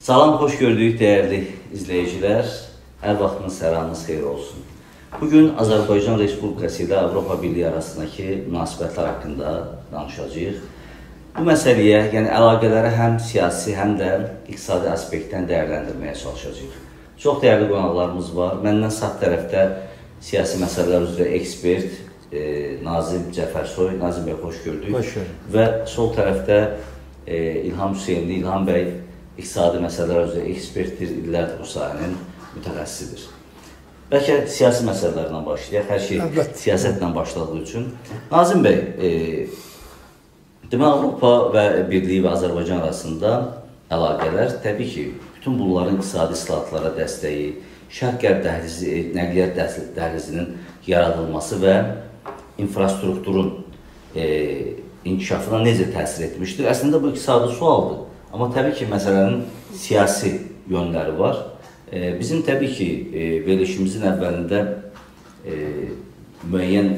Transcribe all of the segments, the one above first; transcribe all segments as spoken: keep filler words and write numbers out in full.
Salam, xoş gördük değerli izleyiciler. Hər vaxtınız, səramınız xeyir olsun. Bugün Azərbaycan Respublikası ilə Avropa Birliyi arasındakı münasibətlər haqqında danışacağıq. Bu məsələyə, yəni əlaqələri həm siyasi, həm də iqtisadi aspektdən dəyərləndirməyə çalışacağıq. Çox dəyərli qonaqlarımız var. Məndən sağ tərəfdə siyasi məsələlər üzrə ekspert e, Nazim Cəfərsoy. Nazim bəy, xoş gördük. Xoş gördük. Və sol tərəfdə e, İlham Hüseynli. İlham bəy iqtisadi məsələlər üzrə ekspertdir, illərdir bu sahənin mütəxəssisidir. Bəlkə siyasi məsələlərlə başlayaq, hər şey evet. Siyasətlə başladığı üçün. Nazim bəy, e, demək Avropa və Birliyi və Azərbaycan arasında əlaqələr təbii ki, bütün bunların iqtisadi islahatlara dəstəyi, şərq-qərb dəhlizi, nəqliyyat dəhlizinin yaradılması və infrastrukturun e, inkişafına necə təsir etmişdir? Əslində bu iqtisadi sualdır. Amma təbii ki, məsələnin siyasi yönləri var. E, bizim təbii ki, e, verilişimizin əvvəlində e, müəyyən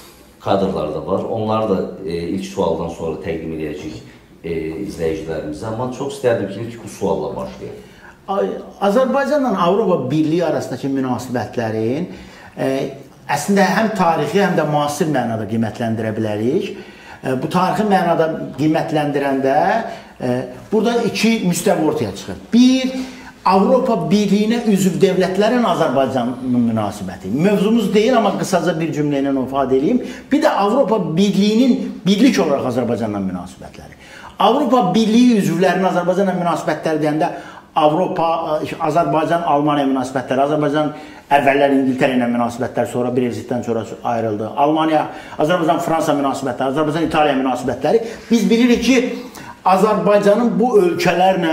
kadrlar da var. Onları da e, ilk sualdan sonra təqdim edəcəyik e, izləyicilərimizə. Amma çox istərdim ki, ilk bu sualla başlayaq. Azərbaycanla Avropa Birliyi arasındakı münasibətlərin e, əslində həm tarixi, həm də müasir mənada qiymətləndirə bilərik. E, bu tarixi mənada qiymətləndirəndə e, burada iki müstəvi ortaya çıxır. Bir, Avropa Birliyinə üzv dövlətlərin Azərbaycanın münasibəti. Mövzumuz deyil, amma qısaca bir cümlə ilə ifadə edeyim. Bir də Avropa Birliyinin birlik olaraq Azərbaycanla münasibətləri. Avropa Birliyi üzvlərinin Azərbaycanla münasibətləri deyəndə Avropa, Azərbaycan, Almaniya münasibətləri, Azərbaycan əvvəllər İngiltərə ilə münasibətlər, sonra Brexitdən sonra ayrıldı. Almaniya, Azərbaycan, Fransa münasibətləri, Azərbaycan, İtaliya münasibətləri. Biz bilirik ki, Azərbaycanın bu ölkələrlə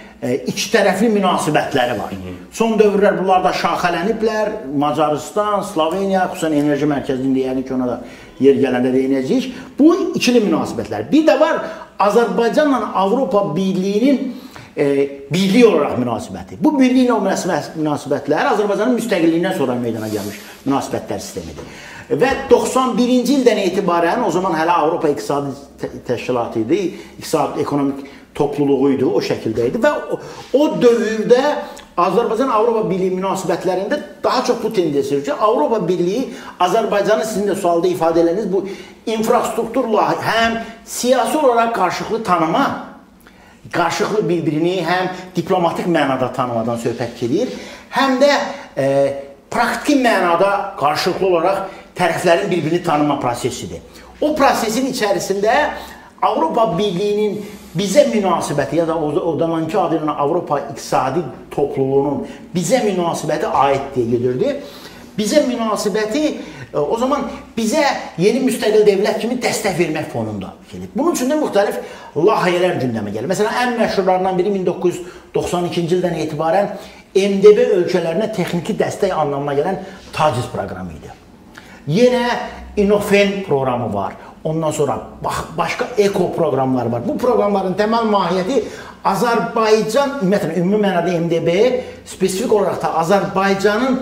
iki tərəfli münasibətləri var. Son dövrlər bunlarda şaxələniblər. Macaristan, Sloveniya, xüsusən enerji mərkəzində, yəni ki, ona da yer gələndə deyinəcəyik. Bu ikili münasibətlər. Bir də var Azərbaycanla Avropa Birliyinin e, birlik olaraq münasibəti. Bu birliklə o münasibətlər Azərbaycanın müstəqilliyindən sonra meydana gəlmiş münasibətlər sistemidir. Və doxsan birinci ildən etibarən, o zaman hələ Avropa İqtisadi Təşkilatı idi, İqtisadi Ekonomik topluluğuydu, o şəkildə idi və o, o dövrdə Azərbaycan-Avropa Birliyi münasibətlərində daha çox bu tendensiya ki, Avropa Birliyi Azərbaycanın sizin də sualda ifadə ediniz bu infrastrukturla həm siyasi olaraq qarşılıqlı tanıma, qarşılıqlı bir-birini həm diplomatik mənada tanımadan söhbət gedir, həm də e, praktiki mənada qarşılıqlı olaraq tərəflərin bir-birini tanıma prosesidir. O prosesin içərisində Avropa Birliyinin bizə münasibəti ya da o zamanki adı ilə Avropa İqtisadi Topluluğunun bizə münasibəti aid deyə gedirdi. Bizə münasibəti o zaman bizə yeni müstəqil dövlət kimi dəstək vermək fonunda gelir. Bunun üçün də müxtəlif layihələr gündəmə gəlir. Məsələn, ən məşhurlarından biri min doqquz yüz doxsan ikinci ildən etibarən M D B ölkələrinə texniki dəstək anlamına gələn taciz proqramı idi. Yenə İnofen proqramı var. Ondan sonra başqa eko proqramlar var. Bu proqramların təməl mahiyyəti Azərbaycan, ümumiyyətlə, ümumi mənada M D B spesifik olaraq da Azərbaycanın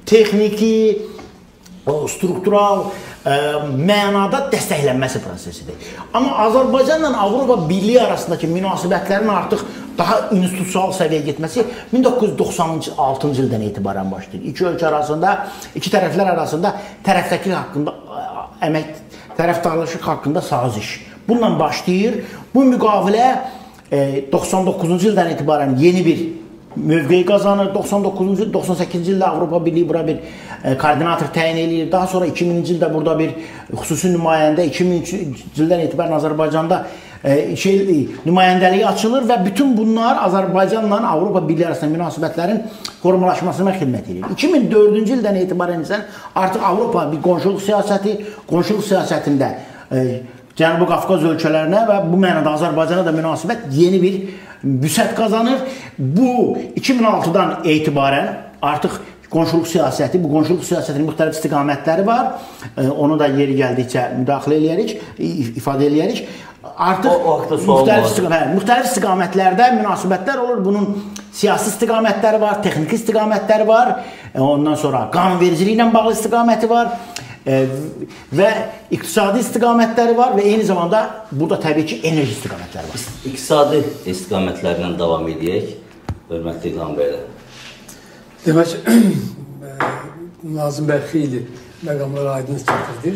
texniki, struktural ə, mənada dəstəklənməsi prosesidir. Amma Azərbaycanla Avropa Birliyi arasındakı münasibətlərin artıq daha institusional səviyyəyə getməsi min doqquz yüz doxsan altıncı ildən etibarən başlayır. İki ölkə arasında, iki tərəflər arasında tərəfdəkilik haqqında əmək tərəfdarlıq haqqında saziş. Bununla başlayır. Bu müqavilə e, doxsan doqquzuncu ildən etibarən yeni bir mövqeyi qazanır. doxsan doqquzuncu il, doxsan səkkizinci ildə Avropa Birliyi bura bir e, koordinator təyin edir. Daha sonra iki minci ildə burada bir xüsusi nümayəndə, iki min üçüncü ildən etibarən Azərbaycanda e, şey, nümayəndəliyi açılır və bütün bunlar Azərbaycanla Avropa Birliyi arasında münasibətlərin formalaşmasına xidmət edir. iki min dördüncü ildən etibarən isə artıq Avropa bir qonşuluq siyasəti, qonşuluq siyasətində e, Cənubi Qafqaz ölkələrinə və bu mənada Azərbaycana da münasibət yeni bir vüsət qazanır. Bu iki min altıdan etibarən artıq qonşuluq siyasəti, bu qonşuluq siyasətinin müxtəlif istiqamətləri var. E, onu da yeri gəldikcə müdaxilə eləyərik, ifadə eləyərik. Artıq o, o müxtəlif, istiqamət, müxtəlif istiqamətlərdə münasibətlər olur. Bunun siyasi istiqamətləri var, texniki istiqamətləri var. Ondan sonra qanunvericiliklə bağlı istiqaməti var. və iqtisadi istiqamətləri var və eyni zamanda burada təbii ki, enerji istiqamətləri var. İqtisadi istiqamətlərlə davam edək. hörmətli İlham bəylə? Demək, Nazim bəy xeyli məqamlara aydın gətirdir.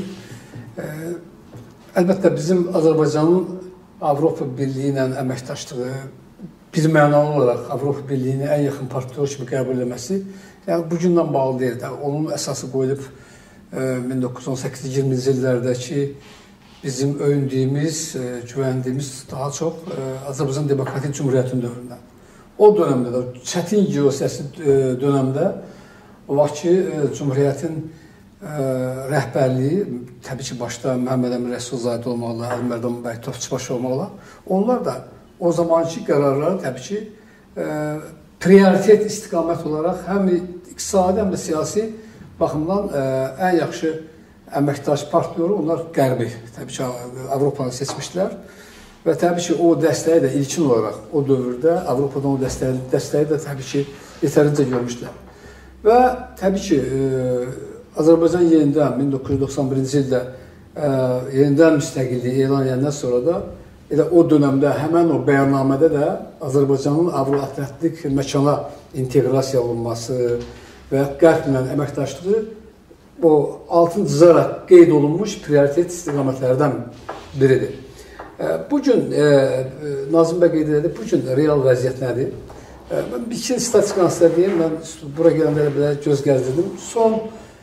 Əlbəttə, bizim Azərbaycanın Avropa Birliyi ilə əməkdaşlığı, bir mənalı olaraq Avropa Birliyini ən yaxın partnyor kimi qəbul etməsi, yəni bu gündən bağlı deyil. Onun əsası qoyulub min doqquz yüz on səkkiz iyirminci illərdəki bizim öyündüyümüz, güvəndiyimiz daha çox Azərbaycan Demokratik Cumhuriyyətinin dövründən. O dönəmdə də, çətin geosiyasi dönəmdə o vaxt ki, Cumhuriyyətin rəhbərliyi, təbii ki, başda Məhəmməd Əmin Rəsulzadə olmaqla, Əli Mərdan bəy Topçubaşı olmaqla, onlar da o zamanki qərarları təbii ki, prioritet istiqamət olaraq həm iqtisadi, həm də siyasi baxımdan ən yaxşı əməkdaş partnyoru onlar Qərbi, təbii ki, Avropanı seçmişdilər və təbii ki, o dəstəyi də ilkin olaraq o dövrdə Avropadan o dəstəyi, dəstəyi də təbii ki, yetərincə görmüşdülər. Və təbii ki, Azərbaycan yenidən min doqquz yüz doxsan birinci ildə yenidən müstəqilliyi elan edəndən sonra da elə o dönəmdə həmən o bəyannamədə də Azərbaycanın Avro-Atlantik məkana inteqrasiya olunması və Qərblə əməkdaşlığı o altın cızaraq qeyd olunmuş prioritet istiqamətlərdən biridir. Bugün, Nazim bəy qeyd edir, bugün real vəziyyət nədir? Mən bir iki statistikanı sizə deyim, mən bura gələndə belə göz gəzdirdim. Son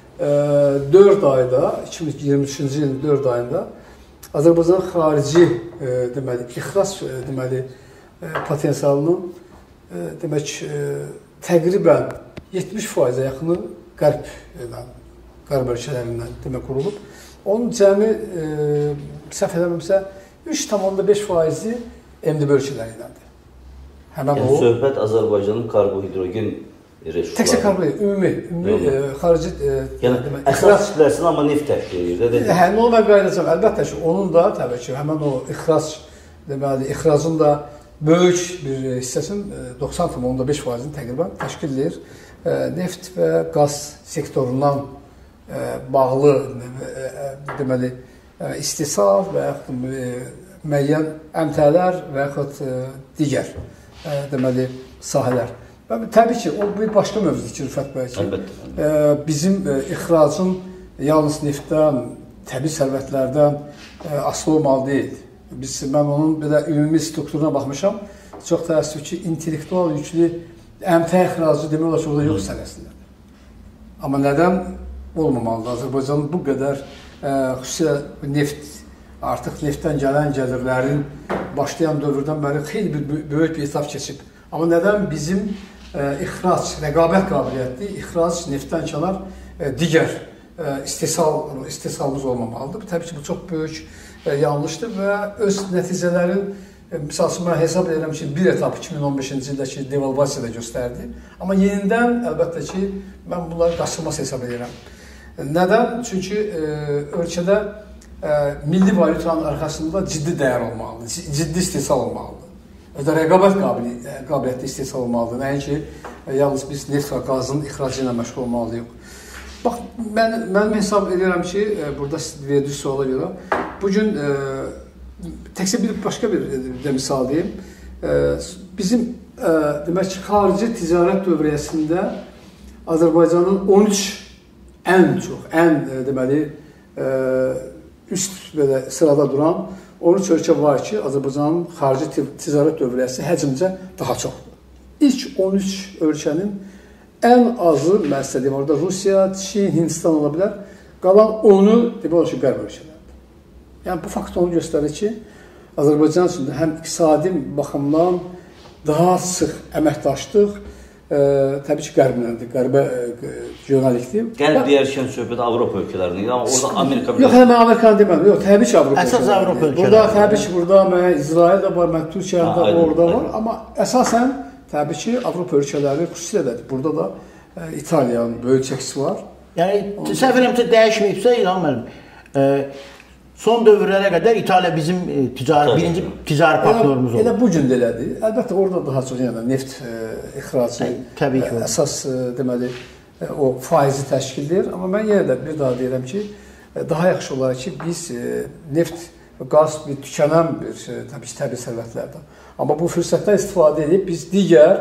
dörd ayda, iki min iyirmi üçüncü ilin dörd ayında Azərbaycan xarici deməli, ixrac deməli, potensialının demək, təqribən yetmiş faizə yaxını qərb, qərb ölkələrindən demək qurulub. Onun cəmi, səhv eləməmsə, üç tam onda beş faizi M D B ölkələriydəndir. Həmən yəni, o... Söhbət Azərbaycanın karbohidrogen resursları. Təkcə karbohidrogen, ümumi, ümumi e, xarici... E, yəni, demək, əsas kütləsin, amma neft təşkil edir. Hə, onu mən qaydacam. Əlbəttə ki, onun da, təbii ki, həmən o ixrac, deməli, ixracın da böyük bir hissəsinin doxsan tam onda beş faizini təqribən təşkil edir. E, neft və qaz sektorundan e, bağlı, e, deməli, e, istehsal və yaxud e, müəyyən əmtələr və yaxud e, digər deməli, sahələr. Təbii ki, o bir başqa mövzudur ki, Rüfət bəy ki, bizim ixracın yalnız neftdən, təbii sərvətlərdən asılı olmalı deyil. Biz, mən onun belə ümumi strukturuna baxmışam, çox təəssüf ki, intellektual yüklü əmtə ixracı demək olar ki, o da yox sənəsində. Amma nədən olmamalıdır? Azərbaycanın bu qədər xüsusilə neft, artıq neftdən gələn gəlirlərin başlayan dövrdən bəri xeyli bir böyük bir etap keçib. Amma nədən bizim e, ixrac, rəqabət qabiliyyətli, ixrac neftdən kənar e, digər e, istehsal, istehsalımız olmamalıdır. Təbii ki, bu çox böyük e, yanlışdır və öz nəticələrin, e, misal üçün, mən hesab edirəm ki, bir etap iki min on beşinci ildəki devalvasiyada göstərdi. Amma yenidən, əlbəttə ki, mən bunları qaçırması hesab edirəm. Nədən? Çünki e, ölkədə milli valyutanın arxasında ciddi dəyər olmalıdır, ciddi istehsal olmalıdır. Və rəqabət qabiliyyətli istehsal olmalıdır. Nəinki, yalnız biz neft və qazın ixracı ilə məşğul olmalıyıq. Bax, mən, mən hesab edirəm ki, burada verdiyi suala görə, bugün təkcə bir başqa bir də misal deyim, bizim demək ki, xarici ticarət dövriyyəsində Azərbaycanın on üç ən çox, ən deməli, üst belə sırada duran on üç ölkə var ki, Azərbaycanın xarici ticarət dövriyyəsi həcmcə daha çoxdur. İlk on üç ölkənin ən azı, mən sizə deyim, orada Rusiya, Çin, Hindistan ola bilər, qalan onu demək olar ki, qərb ölkələrdir. Yəni, bu fakt onu göstərir ki, Azərbaycan üçün həm iqtisadi baxımdan daha sıx əməkdaşlıq, e, təbii ki, qərblədir, qərbə e, yönelikdir. Qərb deyərkən söhbət Avropa ölkələrindən, amma orada Amerika... Yox, mən Amerikanı demədim, yox, təbii ki, Avropa əsas Avropa ölkələri. Burada, təbii ki, burada mən İsrail də var, mən Türkiyə də orada var, amma əsasən, təbii ki, Avropa ölkələri xüsusilə də, burada da e, İtaliyanın böyük çəkisi var. Yəni, səhv eləmsə dəyişməyibsə, İlham müəllim, e, son dövrlərə qədər İtaliya bizim e, ticari, birinci ticari partnyorumuz oldu. Elə bu gün də elədir. Əlbəttə, orada daha çox yəni, neft e, ixracı Təbii ki, e, əsas e, deməli, e, o faizi təşkil edir. Amma mən yenə də bir daha deyirəm ki, e, daha yaxşı olar ki, biz e, neft və qaz bir tükənən bir e, təbii ki, təbii sərvətlərdən. Amma bu fürsətdən istifadə edib biz digər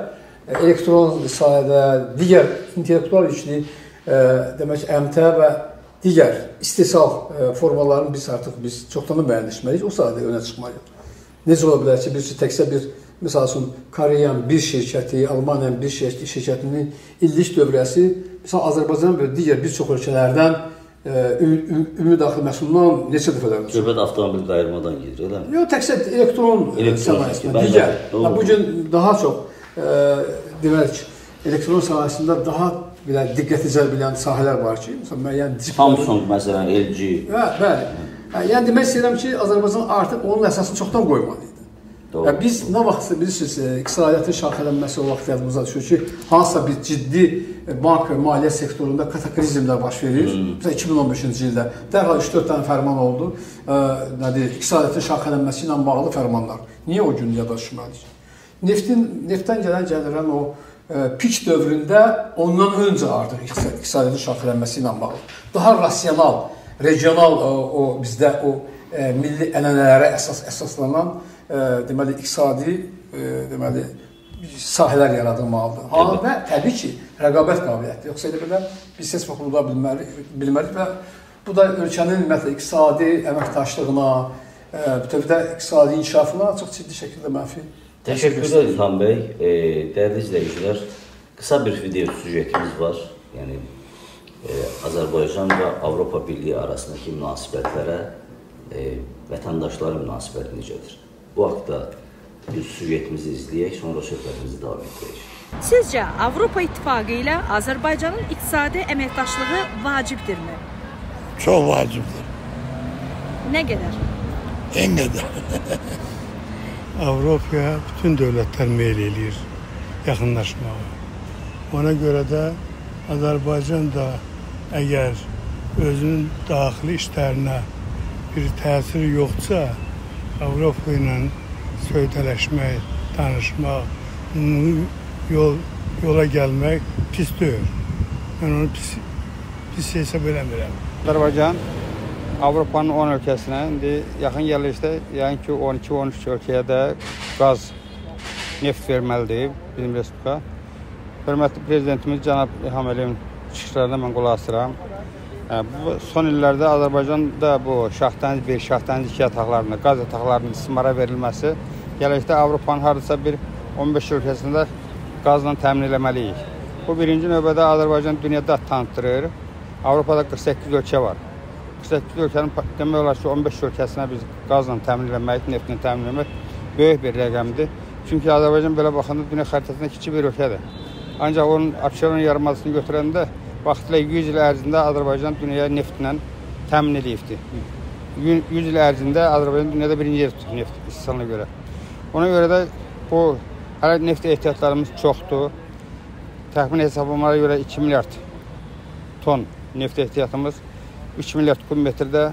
elektron sahədə, digər intellektual işçilik, demək, əmtə və digər istehsal formalarını biz artıq biz çoxdan da müəyyənləşməliyik, o sahədə önə çıxmalıyıq. Necə ola bilər ki, bir təkcə bir, məsəl üçün, Koreyan bir şirkəti, Almaniyanın bir şirkətinin illik dövrəsi, məsələn, Azərbaycan və digər bir çox ölkələrdən ümumi daxili məhsulundan neçə dəfələr olacaq? Söhbət avtomobil qayırmadan gedir, elə mi? Yox, təkcə elektron sənayəsində, digər. Bugün daha çox, demək ki, elektron sənayəsində daha belə diqqəti cəlb edən sahələr var ki, məsələn, müəyyən Samsung, məsələn, L G. Hə, bəli. Yəni, demək istəyirəm ki, Azərbaycan artıq onun əsasını çoxdan qoymalıydı. Və biz nə vaxt, bilirsiniz, iqtisadiyyatın şaxələnməsi o vaxt yadımıza düşür ki, hansısa bir ciddi bank və maliyyə sektorunda kataklizmlər baş verir. Məsələn, iki min on beşinci ildə dərhal üç dörd dənə fərman oldu. Nədir, iqtisadiyyatın şaxələnməsi ilə bağlı fərmanlar. Niyə o gün yada düşməliyik? Neftin, neftdən gələn gəlirən o pik dövründə ondan öncə artıq iqtisadiyyatın şaxələnməsi ilə bağlı. Daha rasional, regional o bizdə o milli ənənələrə əsas əsaslanan deməli iqtisadi deməli sahələr yaradılmalıdır. Ha və təbii ki, rəqabət qabiliyyəti. Yoxsa elə belə biz ses fokuda bilməliyik və bu da ölkənin ümumiyyətlə iqtisadi əməkdaşlığına, bütövdə iqtisadi inkişafına çox ciddi şəkildə mənfi. Təşəkkürlər İlham bəy. Dəyərli izləyicilər, qısa bir video süjetimiz var. Yəni Azərbaycan və Avropa Birliyi arasındakı münasibətlərə vətəndaşların münasibəti necədir? Bu haqda bir süjetimizi izləyək, sonra söhbətimizi davam edəcəyik. Sizcə Avropa İttifaqı ilə Azərbaycanın iqtisadi əməkdaşlığı vacibdirmi? Çox vacibdir. Nə qədər? En qədər. Avropaya bütün dövlətlər meyl eləyir yaxınlaşmağa. Ona görə də Azərbaycan da əgər özünün daxili işlərinə bir təsiri yoxsa, Avropa ilə söydələşmək, danışmaq, yol, yola gəlmək pis deyil. Mən onu pis, pis hesab eləmirəm. Azərbaycan Avropanın on ölkəsinə indi yaxın gəlişdə, yəni ki, on iki on üç ölkəyə də qaz, neft verməlidir bizim respublika. Hörmətli Prezidentimiz Cənab İlham Əliyevin çıxışlarına mən qulaq asıram. Bu son illərdə Azərbaycanda bu şaxtəniz bir, şaxtəniz iki yataqlarında, qaz yataqlarının istismara verilməsi gələcəkdə Avropanın hardasa bir on beş ölkəsində qazla təmin eləməliyik. Bu birinci növbədə Azərbaycan dünyada tanıtdırır. Avropada qırx səkkiz ölkə var. qırx səkkiz ölkənin demək olar ki, on beş ölkəsinə biz qazla təmin eləmək, neftlə təmin eləmək böyük bir rəqəmdir. Çünki Azərbaycan belə baxanda dünya xəritəsində kiçik bir ölkədir. Ancaq onun Abşeron yarımadasını götürəndə vaxtilə yüz il ərzində Azərbaycan dünyaya neftlə təmin edibdir. yüz il ərzində Azərbaycan dünyada birinci yer tutur neft istihsalına görə. Ona görə də bu hələ neft ehtiyatlarımız çoxdur. Təxmin hesablamalara görə iki milyard ton neft ehtiyatımız, üç milyard kubmetrdə,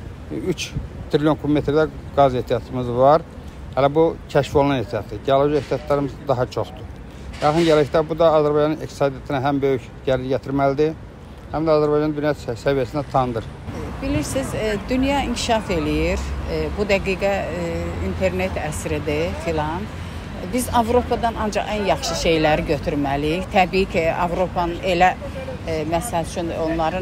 üç trilyon kubmetrdə qaz ehtiyatımız var. Hələ bu kəşf olunan ehtiyatdır. Gəlir ehtiyatlarımız daha çoxdur. Yaxın gələcəkdə bu da Azərbaycanın iqtisadiyyatına həm böyük gəlir gətirməlidir, həm də Azərbaycan dünya səviyyəsində tanınır. Bilirsiniz, dünya inkişaf eləyir. Bu dəqiqə internet əsridir filan. Biz Avropadan ancaq ən yaxşı şeyləri götürməliyik. Təbii ki, Avropanın elə, məsəl üçün, onların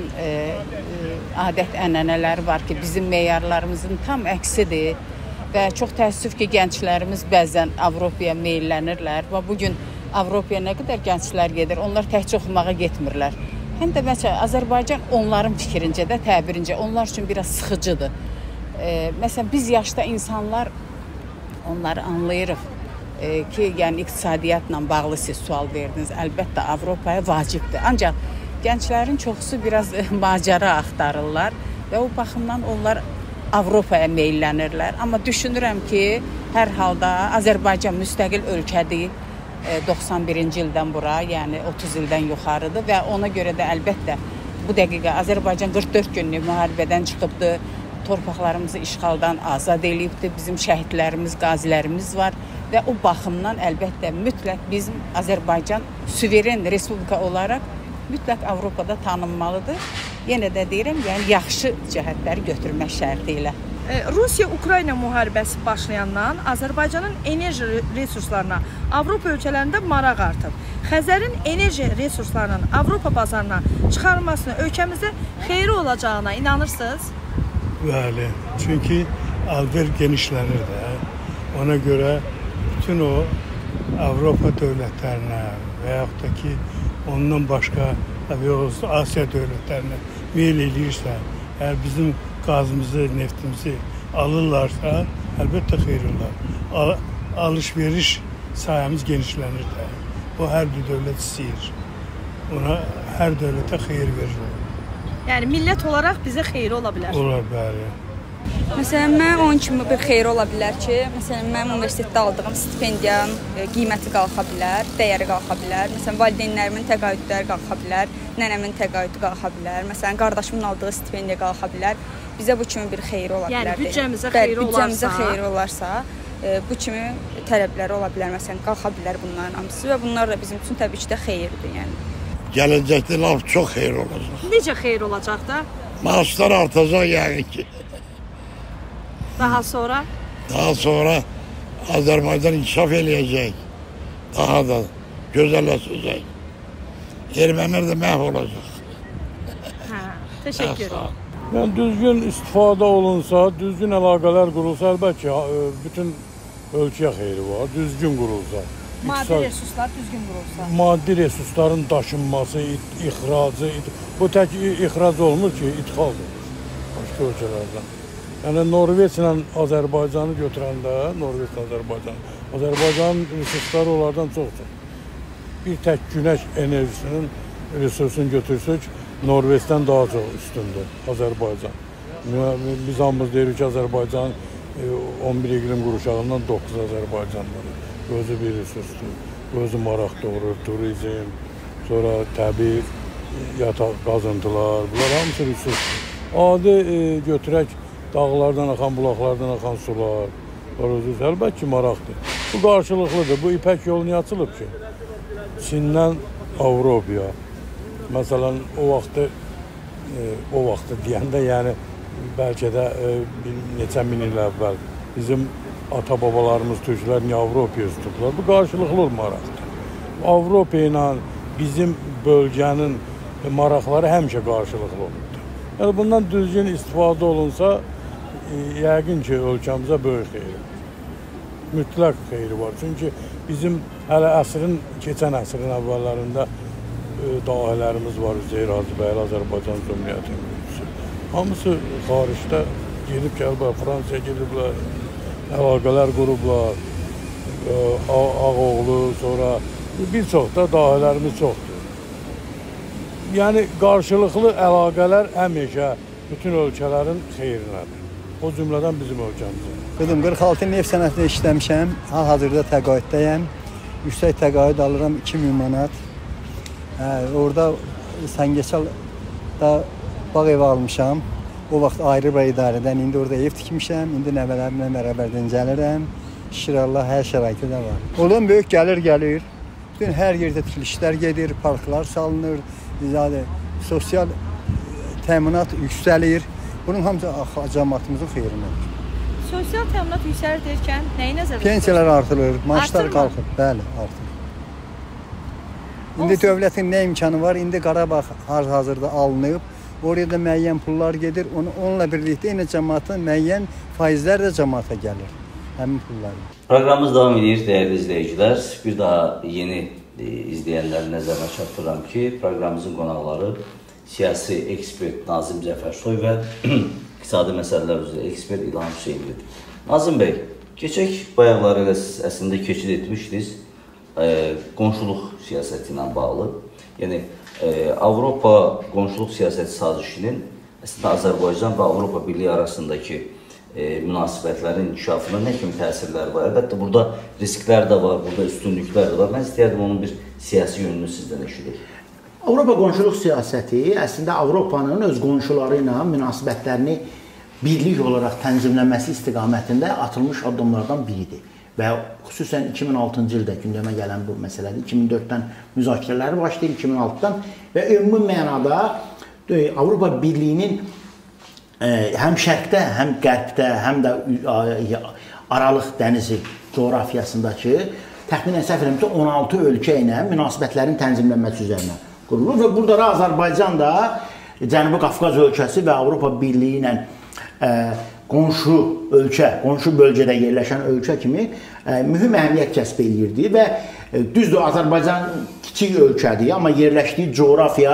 adət-ənənələri var ki, bizim meyarlarımızın tam əksidir. Və çox təəssüf ki, gənclərimiz bəzən Avropaya meyllənirlər və bugün Avropaya nə qədər gənclər gedir, onlar təkcə oxumağa getmirlər. Həm də məsələn, Azərbaycan onların fikrincə də, təbirincə, onlar üçün biraz sıxıcıdır. E, məsələn, biz yaşda insanlar onları anlayırıq e, ki, yəni iqtisadiyyatla bağlı siz sual verdiniz. Əlbəttə, Avropaya vacibdir. Ancaq gənclərin çoxusu biraz macəra axtarırlar və o baxımdan onlar Avropaya meyllənirlər. Amma düşünürəm ki, hər halda Azərbaycan müstəqil ölkədir. doxsan birinci ildən bura, yəni otuz ildən yuxarıdır və ona görə də əlbəttə bu dəqiqə Azərbaycan qırx dörd günlük müharibədən çıxıbdır, torpaqlarımızı işğaldan azad eləyibdir, bizim şəhidlərimiz, qazilərimiz var və o baxımdan əlbəttə mütləq bizim Azərbaycan suveren respublika olaraq mütləq Avropada tanınmalıdır. Yenə də deyirəm, yəni yaxşı cəhətləri götürmək şərti ilə. Rusiya-Ukrayna müharibəsi başlayandan Azərbaycanın enerji resurslarına Avropa ölkələrində maraq artıb. Xəzərin enerji resurslarının Avropa bazarına çıxarılmasına ölkəmizdə xeyri olacağına inanırsınız? Bəli, çünki alver genişlənir də. Ona görə bütün o Avropa dövlətlərinə və yaxud da ki, ondan başqa Asiya dövlətlərinə meyil eləyirsə, əgər bizim qazımızı, neftimizi alırlarsa, əlbəttə xeyir olar. Al alış-veriş sayəmiz genişlənir də. Bu, hər bir dövlət istəyir. Ona hər dövlətə xeyir verir. Yəni, millət olaraq bizə xeyri ola bilər. Olar, bəli. Məsələn, mən onun kimi bir xeyri ola bilər ki, məsələn, mənim universitetdə aldığım stipendiyanın qiyməti qalxa bilər, dəyəri qalxa bilər. Məsələn, valideynlərimin təqaüdləri qalxa bilər, nənəmin təqaüdü qalxa bilər. Məsələn, qardaşımın aldığı stipendiya qalxa bilər. Bizə bu kimi bir xeyri ola bilər. Yəni, büdcəmizə xeyri olarsa, büdcəmizə xeyri olarsa, bu kimi tələbləri ola bilər. Məsələn, qalxa bilər bunların hamısı və bunlar da bizim üçün təbii ki də xeyirdir, yəni. Gələcəkdə laf çox xeyir olacaq. Necə xeyir olacaq da? Maaşlar artacaq yəni ki. Daha sonra? Daha sonra Azərbaycan inkişaf eləyəcək. Daha da gözəlləşəcək. Ermənilər də məhv olacaq. Hə, təşəkkür ederim. Yəni, düzgün istifadə olunsa, düzgün əlaqələr qurulsa, əlbəttə bütün ölkəyə xeyri var, düzgün qurulsa. Maddi resurslar düzgün qurulsa. Maddi resursların daşınması, ixracı, bu tək ixrac olmur ki, idxaldır başqa ölkələrdən. Yəni, Norveçlə Azərbaycanı götürəndə, Norveçlə Azərbaycan, Azərbaycanın resursları onlardan çoxdur. Bir tək günəş enerjisinin resursunu götürsək, Norveçdən daha çox üstündür Azərbaycan. Biz hamımız deyirik ki, Azərbaycan on bir iqlim quruşağından doqquz Azərbaycandadır. Özü bir resursdur, özü maraq doğurur, turizm, sonra təbii yataq qazıntılar, bunlar hamısı resursdur. Adi e, götürək dağlardan axan, bulaqlardan axan sular, əlbəttə ki, maraqdır. Bu qarşılıqlıdır, bu İpək yolu niyə açılıb ki? Çindən Avropaya, məsələn, o vaxtı, e, o vaxtı deyəndə, yəni, bəlkə də e, bir neçə min il əvvəl bizim ata-babalarımız, türklər niyə Avropaya tutublar? Bu qarşılıqlı maraqdır. Avropa ilə bizim bölgənin maraqları həmişə qarşılıqlı olubdur. Yəni, bundan düzgün istifadə olunsa, e, yəqin ki, ölkəmizə böyük xeyri var. Mütləq xeyri var. Çünki bizim hələ əsrin, keçən əsrin əvvəllərində e, dahilərimiz var, Üzeyir Hacıbəyli, Azərbaycan Cümhuriyyətinin. Hamısı xaricdə gedib gəliblər, Fransaya gediblər, əlaqələr qurublar, Ağoğlu, sonra bir çox da dahilərimiz çoxdur. Yəni, qarşılıqlı əlaqələr həmişə bütün ölkələrin xeyrinədir. O cümlədən bizim ölkəmizə. Dedim, qırx altı neft sənətində işləmişəm, hal-hazırda təqaüddəyəm. Yüksək təqaüd alıram iki min manat. Hə, orada Səngəçalda bağ evi almışam. O vaxt ayrı-ayrı idarədən, indi orada ev tikmişəm, indi nəvələrimlə bərabər dincəlirəm. Şükür Allah, hər şəraiti də var. Oradan böyük gəlir gəlir. Bütün hər yerdə tikilişlər gedir, parklar salınır, sosial təminat yüksəlir. Bunun hamısı cəmaatımızın xeyrinədir. Sosial təminat yüksəlir deyirkən, nəyi nəzərdə tutursunuz? Pensiyalar artırılır, maaşlar qalxır. Bəli, artır. İndi dövlətin nə imkanı var? İndi Qarabağ hal-hazırda alınıb. Oraya da müəyyən pullar gedir. Onu, onunla birlikdə yine cəmaatın müəyyən faizlər də cəmaata gəlir. Həmin pullar. Proqramımız davam edir, dəyərli izləyicilər. Bir daha yeni e, izləyənlərin nəzərinə çatdırıram ki, proqramımızın qonaqları siyasi ekspert Nazim Cəfərsoy və iqtisadi məsələlər üzrə ekspert İlham Hüseynlidir. Nazim bəy, keçək bayaqları ilə siz əslində keçid etmişdiniz e, qonşuluq siyasəti ilə bağlı. Yəni, e, Avropa qonşuluq siyasəti sazişinin əslində Azərbaycan və Avropa Birliyi arasındakı e, münasibətlərin inkişafına nə kimi təsirləri var? Əlbəttə, burada risklər də var, burada üstünlüklər də var. Mən istəyərdim onun bir siyasi yönünü sizdən eşidir. Avropa qonşuluq siyasəti əslində Avropanın öz qonşuları ilə münasibətlərini birlik olaraq tənzimlənməsi istiqamətində atılmış addımlardan biridir. Və xüsusən iki min altıncı ildə gündəmə gələn bu məsələdir. iki min dörddən müzakirələri başlayır, iki min altıdan və ümumi mənada Avropa Birliyinin həm şərqdə, həm qərbdə, həm də Aralıq dənizi coğrafiyasındakı təxminən səhv eləmirəmsə on altı ölkə ilə münasibətlərin tənzimlənməsi üzərinə qurulur və burada Azərbaycan da Cənubi Qafqaz ölkəsi və Avropa Birliyi ilə qonşu ölkə, qonşu bölgədə yerləşən ölkə kimi mühüm əhəmiyyət kəsb edirdi və düzdür, Azərbaycan kiçik ölkədir, amma yerləşdiyi coğrafiya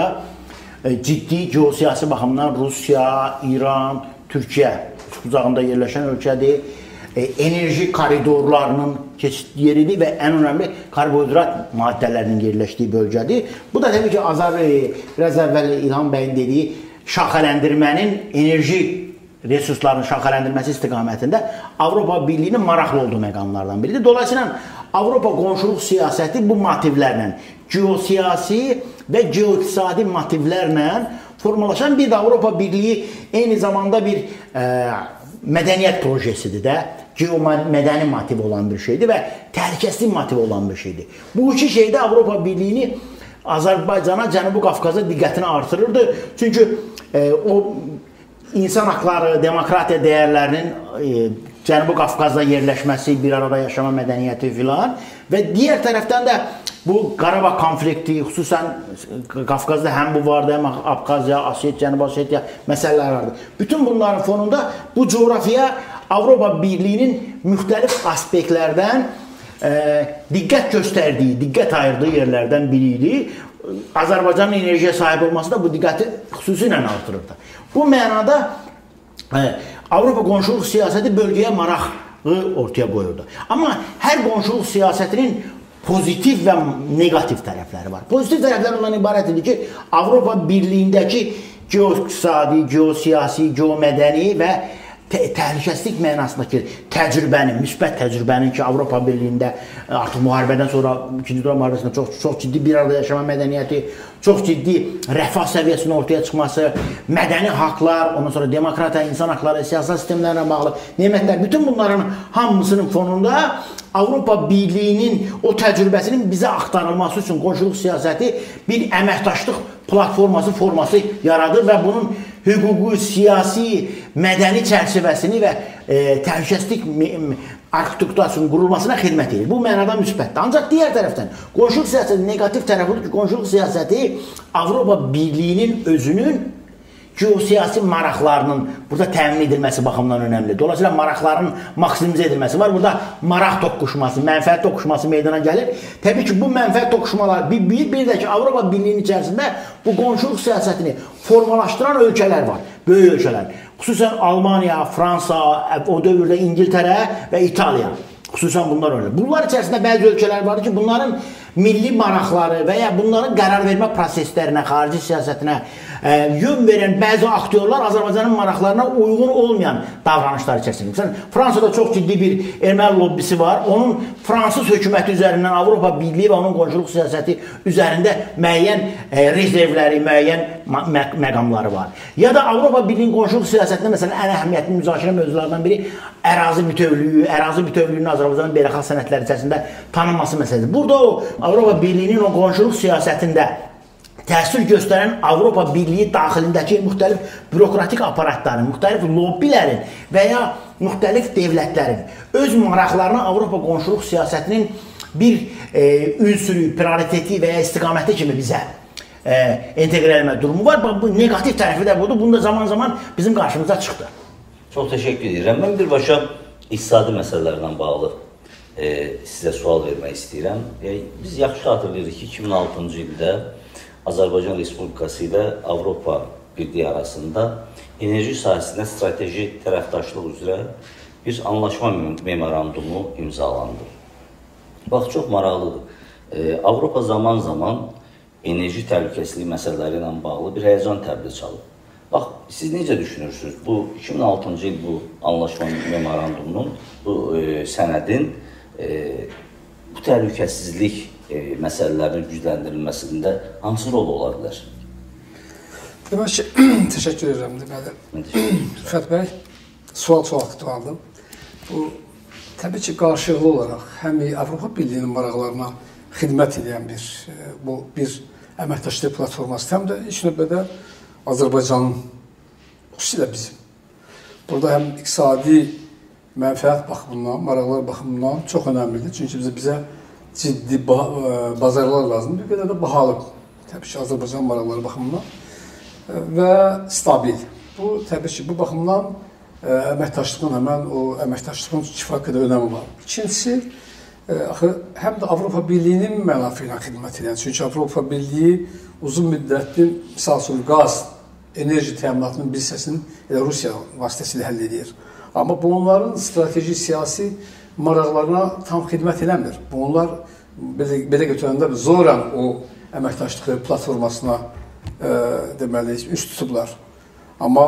ciddi geosiyasi baxımdan Rusiya, İran, Türkiyə qucağında yerləşən ölkədir. Enerji koridorlarının keçid yeridir və ən önəmli karbohidrat maddələrinin yerləşdiyi bölgədir. Bu da təbii ki, Azər, biraz əvvəl İlham bəyin dediyi şaxələndirmənin, enerji resurslarının şaxələndirməsi istiqamətində Avropa Birliyinin maraqlı olduğu məqamlardan biridir. Dolayısıyla Avropa qonşuluq siyasəti bu motivlərlə, geosiyasi və geoiqtisadi motivlərlə formalaşan bir də Avropa Birliyi eyni zamanda bir e, mədəniyyət projesidir də, geomədəni motiv olan bir şeydir və təhlükəsizlik motiv olan bir şeydir. Bu iki şeydə Avropa Birliyini Azərbaycana, Cənubi Qafqaza diqqətini artırırdı. Çünki e, o insan haqları, demokratiya dəyərlərinin e, Cənubi Qafqazda yerləşməsi, bir arada yaşama mədəniyyəti filan və digər tərəfdən də bu Qarabağ konflikti, xüsusən Qafqazda həm bu vardı, həm Abxaziya, Osetiya, Cənubi Osetiya məsələləri vardı. Bütün bunların fonunda bu coğrafiya Avropa Birliyinin müxtəlif aspektlərdən e, diqqət göstərdiyi, diqqət ayırdığı yerlərdən biri idi. Azərbaycanın enerjiyə sahib olması da bu diqqəti xüsusilə artırırdı. Bu mənada e, Avropa qonşuluq siyasəti bölgəyə marağı ortaya qoyurdu. Amma hər qonşuluq siyasətinin pozitiv və negativ tərəfləri var. Pozitiv tərəflər ondan ibarət idi ki, Avropa Birliyindəki geoiqtisadi, geosiyasi, geomədəni və təhlükəsizlik mənasındakı təcrübənin, müsbət təcrübənin ki, Avropa Birliyində artıq müharibədən sonra, ikinci Dünya müharibəsində çox, çox ciddi bir arada yaşama mədəniyyəti, çox ciddi rəfah səviyyəsinin ortaya çıxması, mədəni haqlar, ondan sonra demokratiya, insan haqları, siyasət sistemlərlə bağlı nemətlər, bütün bunların hamısının fonunda Avropa Birliyinin o təcrübəsinin bizə aktarılması üçün qonşuluq siyasəti bir əməkdaşlıq platforması, forması yaradır və bunun hüquqi, siyasi, mədəni çərçivəsini və e, təhlükəsizlik arxitekturasının qurulmasına xidmət edir. Bu mənada müsbətdir. Ancaq digər tərəfdən qonşuluq siyasəti negativ tərəfidir ki, qonşuluq siyasəti Avropa Birliyinin özünün geosiyasi maraqlarının burada təmin edilməsi baxımından önəmlidir. Dolayısıyla maraqların maksimizə edilməsi var. Burada maraq toqquşması, mənfəət toqquşması meydana gəlir. Təbii ki, bu mənfəət toqquşmalar bir, bir, bir də ki, Avropa Birliyinin içərisində bu qonşuluq siyasətini formalaşdıran ölkələr var. Böyük ölkələr. Xüsusən Almaniya, Fransa, o dövrdə İngiltərə və İtaliya. Xüsusən bunlar öyle. Bunlar içərisində bəzi ölkələr var ki, bunların milli maraqları və ya bunların qərar vermə proseslərinə, xarici siyasətinə e, yön verən bəzi aktyorlar Azərbaycanın maraqlarına uyğun olmayan davranışlar içərisində. Məsələn, Fransada çox ciddi bir erməni lobbisi var. Onun Fransız hökuməti üzərindən Avropa Birliyi və onun qonşuluq siyasəti üzərində müəyyən e, rezervləri, müəyyən mə məqamları var. Ya da Avropa Birliyinin qonşuluq siyasətində məsələn ən əhəmiyyətli müzakirə mövzularından biri ərazi bütövlüyü, ərazi bütövlüyünün Azərbaycanın beynəlxalq sənədləri içərisində tanınması məsələsidir. Burada o Avropa Birliyinin o qonşuluq siyasətində təsir göstərən Avropa Birliyi daxilindəki müxtəlif bürokratik aparatların, müxtəlif lobbilərin və ya müxtəlif devlətlərin öz maraqlarını Avropa qonşuluq siyasətinin bir e, ünsürü, prioriteti və ya istiqaməti kimi bizə e, inteqrə etmə durumu var. Bu negativ tərəfi də budur. Bunu da zaman zaman bizim qarşımıza çıxdı. Çox təşəkkür edirəm. Mən birbaşa iqtisadi məsələlərlə bağlı e, sizə sual vermək istəyirəm. E, biz yaxşı xatırlayırıq ki, iki min altıncı ildə Azərbaycan Respublikası ilə Avropa Birliyi arasında enerji sahəsində strateji tərəfdaşlıq üzrə bir anlaşma memorandumu imzalandı. Bax, çox maraqlıdır. E, Avropa zaman-zaman enerji təhlükəsizliyi məsələləri ilə bağlı bir həyəcan təbili çalıb. Bax, siz necə düşünürsünüz? Bu iki min altıncı il bu anlaşma memorandumunun, bu e, sənədin e, bu təhlükəsizlik e, məsələlərinin gücləndirilməsində hansı rol ola bilər? Demək ki, təşəkkür edirəm. Deməli, Rüfət bəy, sual çox aktualdır. Bu, təbii ki, qarşılıqlı olaraq həm Avropa Birliyinin maraqlarına xidmət edən bir, bu bir əməkdaşlıq platforması, həm də ilk növbədə Azərbaycanın, xüsusilə bizim burada həm iqtisadi mənfəət baxımından, maraqlar baxımından çox önəmlidir. Çünki bizə, bizə ciddi bazarlar lazımdır. Bir qədər də bahalı, təbii ki, Azərbaycan maraqları baxımından və stabil. Bu, təbii ki, bu baxımdan əməkdaşlığın, həmən o əməkdaşlığın kifayət qədər önəmi var. İkincisi, axı, həm də Avropa Birliyinin mənafi ilə xidmət edən. Çünki Avropa Birliyi uzun müddətli, misal üçün, qaz, enerji təminatının bir hissəsini elə Rusiya vasitəsilə həll edir. Amma bu, onların strateji, siyasi maraqlarına tam xidmət eləmir. Bu, onlar belə, belə götürəndə zoran o əməkdaşlığı platformasına e, deməli, üst tutublar. Amma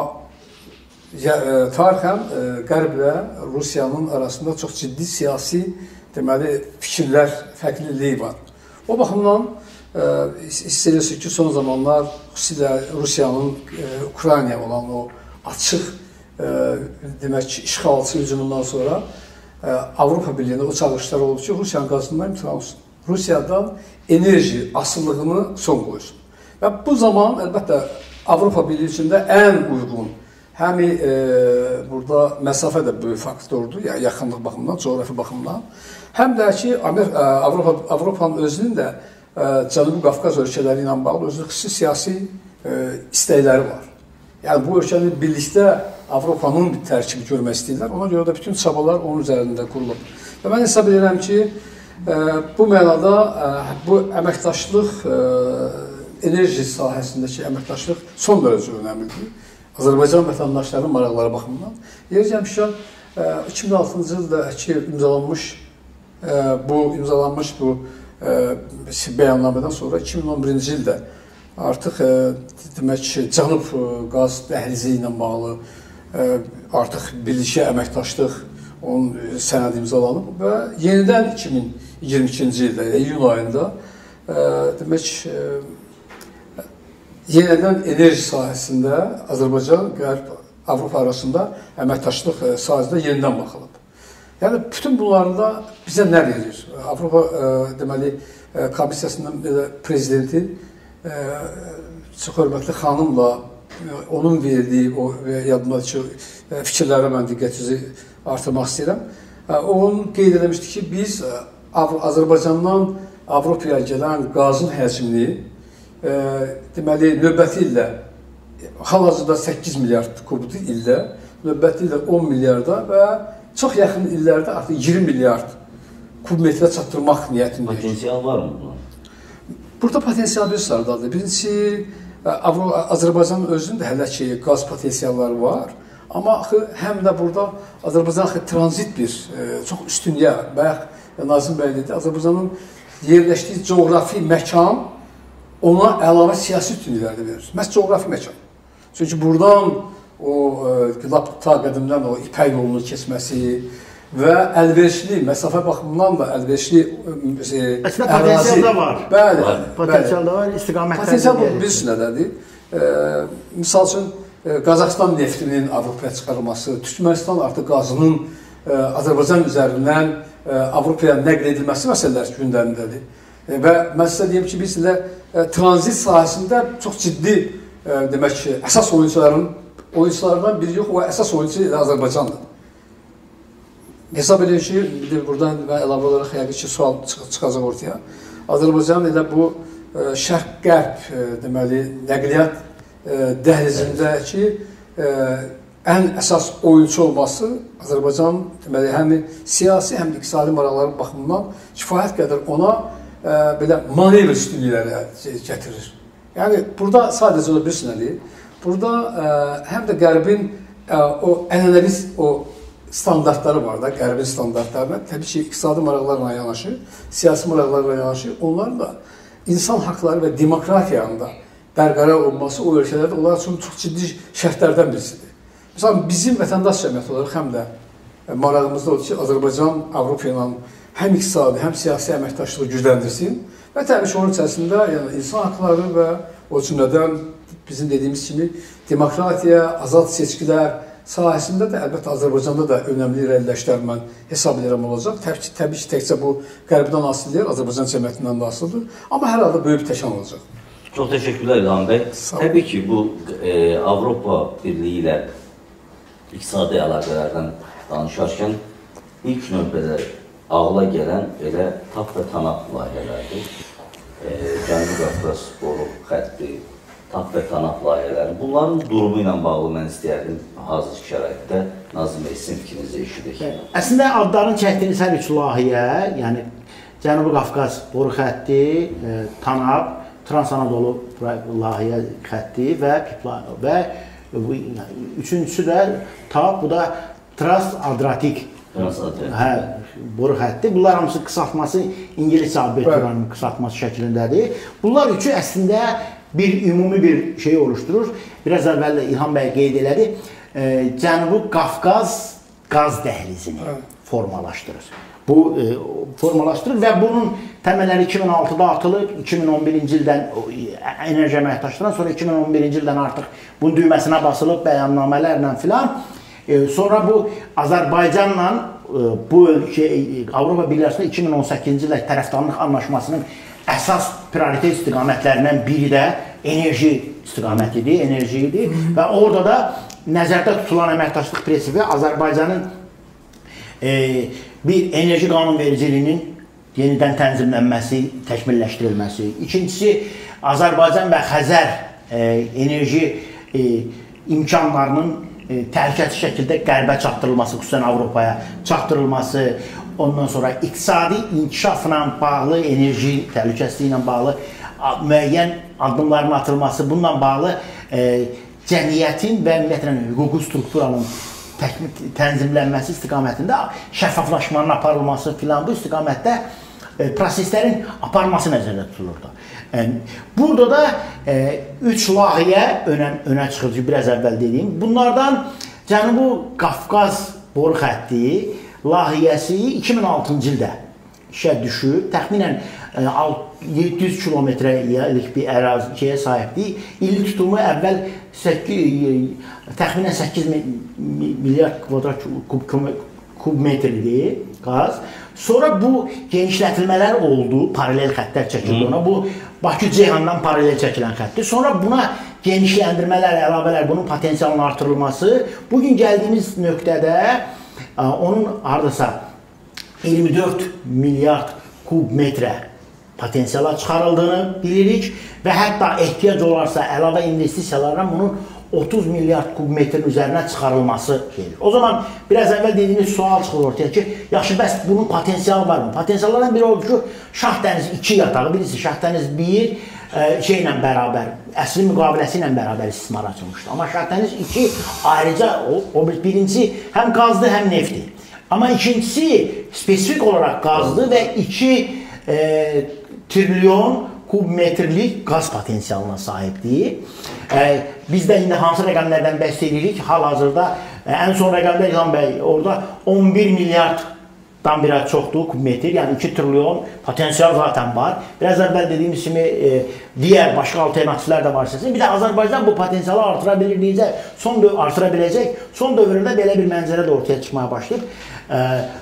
ya, e, tarixən e, Qərblə Rusiyanın arasında çox ciddi siyasi deməli, fikirlər, fərqliliyi var. O baxımdan e, hiss edirsiniz ki, son zamanlar xüsusilə Rusiyanın e, Ukraynaya olan o açıq e, demək ki, işğalçı hücumundan sonra e, Avropa Birliyində o çalışmalar oldu ki, Rusiyanın qazından imtina olsun. Rusiyadan enerji asıllığını son qoysun. Və bu zaman əlbəttə Avropa Birliyi içində ən uyğun, həm e, burada məsafə də böyük faktordur, yəni yaxınlıq baxımından, coğrafi baxımından, həm də ki, Avropa, Avropanın özünün də e, Cənubi Qafqaz ölkələri ilə bağlı özünün xüsusi siyasi e, istəkləri var. Yəni bu ölkəni birlikdə Avropanın bir tərkibi görmək istəyirlər, ona görə də bütün çabalar onun üzərində qurulub. Və mən hesab edirəm ki, e, bu mənada e, bu əməkdaşlıq, e, enerji sahəsindəki əməkdaşlıq son dərəcə önəmlidir. Azərbaycan vətəndaşlarının maraqları baxımından. Yeri gəlmişkən, iki min altıncı ildə ki, imzalanmış bu imzalanmış bu bəyannamədən sonra iki min on birinci ildə artıq demək ki, Cənub qaz dəhlizi ilə bağlı artıq birlikə əməkdaşlıq onun sənədi imzalanıb və yenidən iki min iyirmi ikinci ildə, iyun ayında demək yenidən enerji sahəsində Azərbaycan, Qərb, Avropa arasında əməkdaşlıq sahəsində yenidən baxılıb. Yəni, bütün bunlarında bizə nə verir? Avropa deməli, Komissiyasının prezidenti çox hörmətli xanımla onun verdiyi, o yadımdadır ki, fikirlərə mən diqqətinizi artırmaq istəyirəm. Onun qeyd edilmişdi ki, biz Azərbaycandan Avropaya gələn qazın həcmini E, deməli, növbəti ildə hal-hazırda səkkiz milyard kubdur ildə, növbəti ildə on milyarda və çox yaxın illərdə artıq iyirmi milyard kubmetrə çatdırmaq niyyətindəyik. Potensial var mı buna? Burada potensial bir sardadır. Birincisi, Azərbaycanın özünün də hələ ki, qaz potensialları var. Amma axı, həm də burada Azərbaycan axı, tranzit bir, e, çox üstünlüyə, bayaq Nazım bəy dedi, Azərbaycanın yerləşdiyi coğrafi məkan ona əlavə siyasi üstünlüklər də verir. Məhz coğrafi məkan. Çünki buradan o lap ta qədimdən o İpək yolunun keçməsi və əlverişli, məsafə baxımından da əlverişli əslində potensial da var. Bəli, potensial da var, istiqamətlər. Potensial bu bir sünədədir. Misal üçün, Qazaxıstan neftinin Avropaya çıxarılması, Türkmənistan artıq qazının Azərbaycan üzərindən Avropaya nəql edilməsi məsələlər gündəmindədir. Və mən sizə deyim ki, biz ilə tranzit sahəsində çox ciddi, demək ki, əsas oyuncuların, oyunculardan biri yox, o əsas oyuncu ilə Azərbaycandır. Hesab edir ki, buradan və əlavə olaraq yəqin ki, sual çıxacaq ortaya. Azərbaycan ilə bu şərq-qərb, deməli, nəqliyyat dəhlizindəki ən əsas oyuncu olması Azərbaycan, deməli, həm siyasi, həm iqtisadi maraqların baxımından kifayət qədər ona belə manevr üstünlükləri gətirir. Yəni, burada sadəcə o bir sünədir. Burada həm də Qərbin o ənənəvi o standartları var da, Qərbin standartlarına, təbii ki, iqtisadi maraqlarla yanaşı, siyasi maraqlarla yanaşı, onların da insan haqları və demokratiyanın da bərqərar olması o ölkələrdə onlar üçün çox ciddi şərtlərdən birisidir. Məsələn, bizim vətəndaş cəmiyyəti olaraq həm də marağımızda odur ki, Azərbaycan Avropa ilə həm iqtisadi, həm siyasi əməkdaşlığı gücləndirsin və təbii ki, onun içərisində yəni, insan haqları və o cümlədən bizim dediyimiz kimi demokratiya, azad seçkilər sahəsində də əlbəttə Azərbaycanda da önəmli irəliləşlər mən hesab edirəm olacaq. Təbii ki, təbii ki, təkcə bu Qərbdən asılı deyil, Azərbaycan cəmiyyətindən də asılıdır. Amma hər halda böyük bir təkan olacaq. Çox təşəkkürlər İlham bəy. Təbii ki, bu e, Avropa Birliyi ilə iqtisadi əlaqələrdən danışarkən ilk növbədə ağla gələn elə TAP və TANAP layihələrdir. E, Cənubi Qafqaz boru xətti, TAP və TANAP layihələri. Bunların durumu ilə bağlı mən istəyərdim hazır şəraitdə Nazım bəy sizin fikrinizi eşidək. Əslində adlarını çəkdiyiniz hər üç layihə, yəni Cənubi Qafqaz boru xətti, e, TANAP, Trans-Anadolu layihə xətti və və üçüncüsü də TAP, bu da Trans-Adriatik hə, boru xətti. Bunlar hamısı qısaltması İngiliscə abreviaturanın qısaltması şəklindədir. Bunlar üçü əslində bir ümumi bir şey oluşturur. Biraz əvvəl İlham bəy qeyd elədi. E, Cənubi Qafqaz qaz dəhlizini formalaşdırır. Bu e, formalaşdırır və bunun təməlləri iki min altıda atılıb, iki min on birinci ildən enerji əməkdaşlığından sonra iki min on birinci ildən artıq bunun düyməsinə basılıb bəyannamələrlə filan. E, sonra bu Azərbaycanla e, bu ölkə Avropa Birliyi arasında iki min on səkkizinci ildə tərəfdarlıq anlaşmasının əsas prioritet istiqamətlərindən biri də enerji istiqamətidir, enerji idi və orada da nəzərdə tutulan əməkdaşlıq prinsipi Azərbaycanın e, bir enerji qanunvericiliyinin yenidən tənzimlənməsi, təkmilləşdirilməsi. İkincisi, Azərbaycan və Xəzər e, enerji e, imkanlarının e, təhlükəsiz şəkildə qərbə çatdırılması, xüsusən Avropaya çatdırılması, ondan sonra iqtisadi inkişafla bağlı, enerji təhlükəsizliyi ilə bağlı müəyyən addımların atılması, bununla bağlı e, cəmiyyətin və ümumiyyətlə hüquqi strukturanın tənzimlənməsi istiqamətində şəffaflaşmanın aparılması filan bu istiqamətdə e, proseslərin aparılması nəzərdə tutulurdu. E, burada da e, üç layihə önə, önə çıxır ki, biraz əvvəl dediyim. Bunlardan Cənubi Qafqaz boru xətti layihəsi iki min altıncı ildə işə düşüb. Təxminən e, yeddi yüz kilometrəlik bir əraziyə sahibdir. İllik tutumu əvvəl təxminən səkkiz milyard kvadrat kub, kub metrdir qaz. Sonra bu genişlətilmələr oldu, paralel xəttlər çəkildi ona. Bu Bakı-Ceyhandan paralel çəkilən xəttir. Sonra buna genişləndirmələr, əlavələr, bunun potensialının artırılması. Bugün gəldiyimiz nöqtədə onun hardasa iyirmi dörd milyard kub metrə potensiala çıxarıldığını bilirik və hətta ehtiyac olarsa əlavə investisiyalarla bunun otuz milyard kub metrin üzərinə çıxarılması gelir. O zaman biraz əvvəl dediyiniz sual çıxır ortaya ki, yaxşı, bəs bunun potensialı var mı? Potensiallardan biri oldu ki, Şah dəniz iki yatağı, birisi Şah dəniz bir e, şeylə bərabər, əsli müqaviləsi ilə bərabər istismara açılmışdı. Amma Şah dəniz iki ayrıca, o, o birinci həm qazdı, həm nefti. Amma ikincisi spesifik olaraq qazdı və iki e, trilyon kub metrlik qaz potensialına sahibdir. E, biz də indi hansı rəqəmlərdən bəhs edirik? Hal-hazırda e, ən son rəqəmdə İlham bəy orada on bir milyarddan biraz çoxdur kub metr, yəni iki trilyon potensial zaten var. Biraz əvvəl dediyimiz kimi e, digər başqa alternatiflər də var sizin. Bir də Azərbaycan bu potensialı artıra bilir, necə son artıra biləcək. Son dövrdə belə bir mənzərə də ortaya çıxmaya başlayıb. E,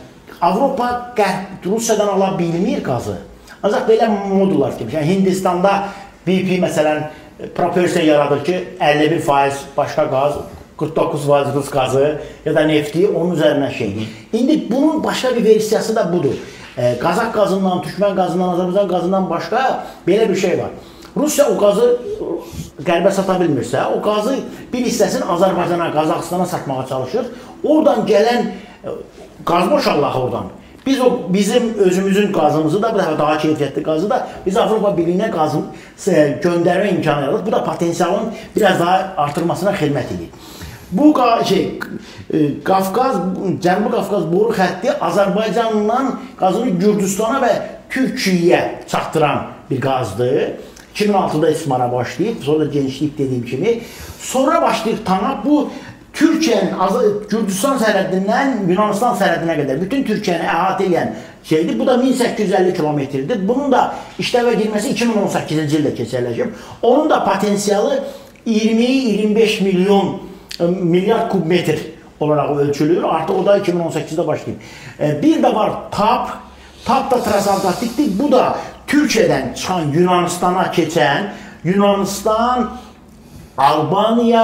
Avropa Rusiyadan ala bilmir qazı. Ancaq belə modullar kimi. Yəni Hindistanda B P məsələn proporsiya yaradır ki, əlli bir faiz başqa qaz, qırx doqquz faiz rus qazı ya da nefti onun üzərinə şey. İndi bunun başqa bir versiyası da budur. E, Qazaq qazından, Türkmen qazından, Azərbaycan qazından başqa belə bir şey var. Rusiya o qazı qərbə sata bilmirsə, o qazı bir hissəsini Azərbaycana, Qazaxıstana satmağa çalışır. Oradan gələn qaz boşallah oradan. Biz o bizim özümüzün qazımızı da, daha keyfiyyətli qazı da biz Avropa Birliyinə qazın göndərmə imkanı yaradıq. Bu da potensialın biraz daha artırmasına xidmət edir. Bu şey Qafqaz, Cənubi Qafqaz boru xətti Azərbaycandan qazını Gürcüstana və Türkiyəyə çatdıran bir qazdır. iki min altıda istismara başlayıb, sonra genişliyib dediyim kimi. Sonra başlayıb TANAP bu Türkiyənin Gürcüstan sərhədindən Yunanistan sərhədinə qədər bütün Türkiyəni əhatə edən şeydir. Bu da min səkkiz yüz əlli kilometrdir. Bunun da işləvə girməsi iki min on səkkizinci ildə keçərləşib. Onun da potensialı iyirmi iyirmi beş milyon milyard kub metr olaraq ölçülür. Artıq o da iki min on səkkizdə başlayıb. Bir də var TAP. TAP da transantarktikdir. Bu da Türkiyədən çıxan Yunanistana keçən Yunanistan, Albaniya,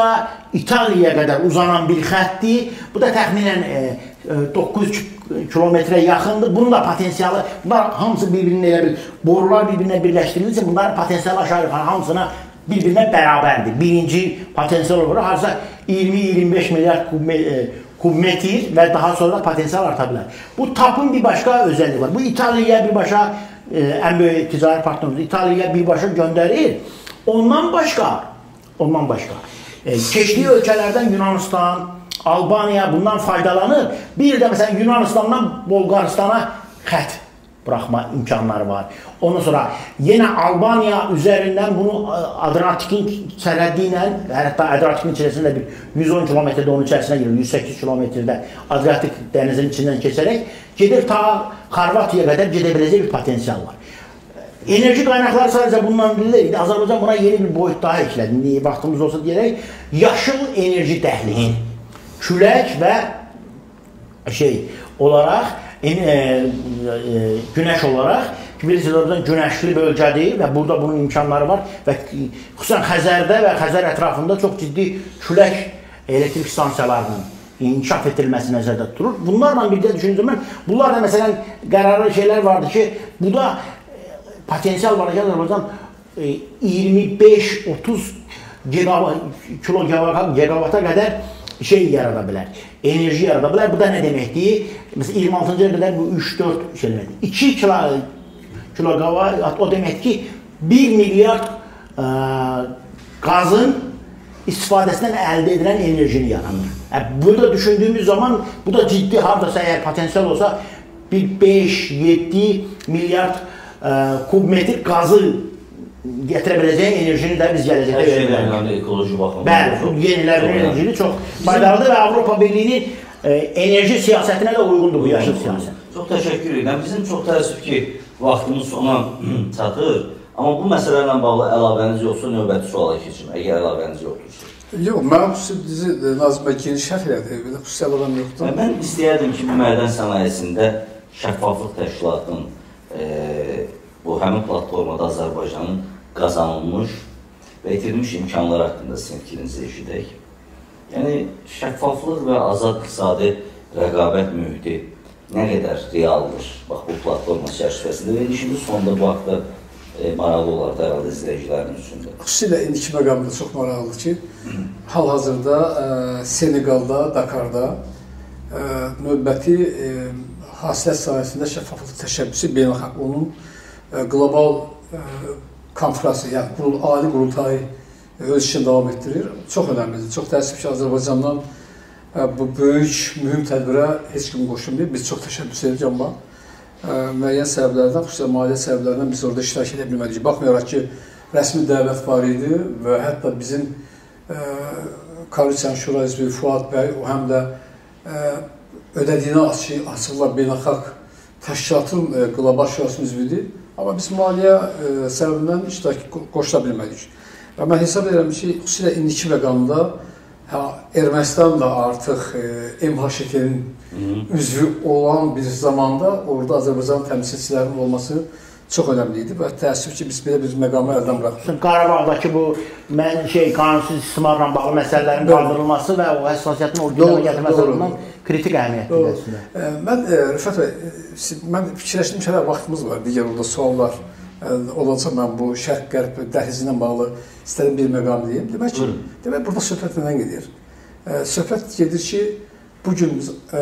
İtaliyaya qədər uzanan bir xəttdir. Bu da təxminən e, doqquz yüz kilometrə yaxındır. Bunun da potensialı, bunlar hamısı bir-birinin elə bir borular bir-birinə birləşdirilirsə, bunların potensialı aşağı yuxarı hamısına bir-birinə bərabərdir. Birinci potensial olaraq harca iyirmi iyirmi beş milyard kubmetr və daha sonra potensial arta bilər. Bu tapın bir başqa özəlliyi var. Bu İtaliyaya birbaşa e, ən böyük ticari partnerimiz İtaliyaya birbaşa göndərir. Ondan başqa, ondan başqa e, keçdiyi ölkələrdən Yunanistan, Albaniya bundan faydalanır. Bir də məsələn Yunanistandan Bolqaristana xətt buraxma imkanları var. Ondan sonra yenə Albaniya üzərindən bunu Adriatikin sərhəddi ilə, hətta Adriatikin içərisində bir yüz on kilometrdə onun içərisinə girir, yüz səkkiz kilometrdə Adriatik dənizinin içindən keçərək gedir ta Xorvatiyaya qədər gedə biləcək bir potensial var. Enerji qaynaqları sadəcə bundan bilir. Azərbaycan buna yeni bir boyut daha eklədi. Niyə vaxtımız olsa deyərək, yaşıl enerji dəhlizi. Külək və şey olaraq, e, e, günəş olaraq, bilirsiniz, günəşli bölgədir və burada bunun imkanları var və xüsusən Xəzərdə və Xəzər ətrafında çox ciddi külək elektrik stansiyalarının inkişaf edilməsi nəzərdə tutulur. Bunlarla birlikdə düşündüyüm mən, bunlar da məsələn qərarlı şeylər vardı ki, bu da potensial var ki, Azərbaycan iyirmi beş otuz gigavata qədər şey yarada bilər, enerji yarada bilər. Bu da nə deməkdir? Məsələn, iyirmi altıncıya qədər bu üç dörd şeylərdir. iki kiloqavat, o demək ki, bir milyard ə, qazın istifadəsindən əldə edilən enerjini yaranır. Yəni, burada düşündüyümüz zaman, bu da ciddi, haradasa əgər potensial olsa, bir beş yeddi milyard ə, kubmetr qazı gətirə biləcək enerjini də biz gələcəkdə verə bilərik. Ekoloji baxımdan. Bəli, yenilərin enerjini çox faydalıdır və Avropa Birliyinin e, enerji siyasətinə də uyğundur bu yaşıl siyasət. Çox təşəkkür edirəm. Bizim çox təəssüf ki, vaxtımız sona çatır. Amma bu məsələlərlə bağlı əlavəniz yoxsa növbəti suala keçim, əgər əlavəniz yoxdursa. Yox, mən xüsusi Nazım bəy geniş şərh elədi, xüsusi əlavəm yoxdur. Mən istəyərdim ki, bu mədən sənayesində şəffaflıq təşkilatının e, bu həmin platformada Azərbaycanın qazanılmış və itirilmiş imkanlar haqqında sizin fikrinizi eşidək. Yəni, şəffaflıq və azad iqtisadi rəqabət mühiti nə qədər realdır? Bax, bu platforma çərçivəsində və işimiz sonunda bu haqda e, maraqlı olar da herhalde izləyicilərin üçündə. Xüsusilə indiki məqamda çox maraqlıdır ki, hal-hazırda e, Senegalda, Dakarda e, növbəti e, hasilət sahəsində şəffaflıq təşəbbüsü beynəlxalq onun e, qlobal e, konfransı, yəni qurul, ali qurultayı öz işini davam etdirir. Çox önəmlidir. Çox təəssüf ki, Azərbaycandan e, bu böyük, mühüm tədbirə heç kim qoşulmayıb. Biz çox təşəbbüs edirik, amma e, müəyyən səbəblərdən, xüsusilə maliyyə səbəblərdən biz orada iştirak edə bilmədik. Baxmayaraq ki, rəsmi dəvət var idi və hətta bizim e, Koalisiyanın Şura üzvü Fuad bəy, o həm də e, ödədiyini açıqlar beynəlxalq təşkilatın e, qlobal şurasının üzvüdür. Amma biz maliyyə e, səbəbindən iştirak qoşula bilmədik. Və mən hesab edirəm ki, xüsusilə indiki məqamda hə, Ermənistan da artıq e, M H K-nin üzvü olan bir zamanda orada Azərbaycan təmsilçilərinin olması çox önəmli idi və təəssüf ki, biz belə bir məqamı əldən bıraxdıq. Qarabağdakı bu mən, şey, qanunsuz istismarla bağlı məsələlərin qaldırılması və o həssasiyyətin orduya gətirməsi ondan kritik əhəmiyyətdir əslində. E, mən, e, Rüfət bəy, mən fikirləşdim ki, vaxtımız var, digər orada suallar e, olacaq, mən bu şərq-qərb dəhlizindən bağlı istədim bir məqam deyim. Demək ki, demək, burada söhbət nədən gedir? E, söhbət gedir ki, bugün biz e,